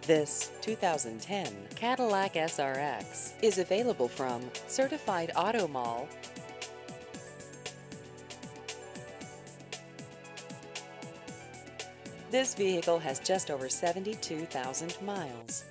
This 2010 Cadillac SRX is available from Certified Auto Mall. This vehicle has just over 72,000 miles.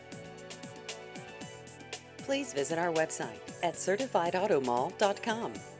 Please visit our website at certifiedautomall.com.